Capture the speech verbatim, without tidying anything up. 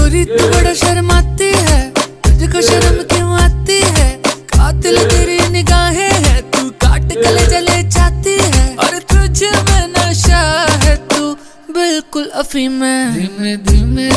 गोरी तू बड़ा शर्माती है, तुझको शर्म क्यों आती है? कातिल तेरी निगाहें है, तू काट गले जले चाहती है। और तुझ में नशा है, तू बिल्कुल अफीम है। धीमे धीमे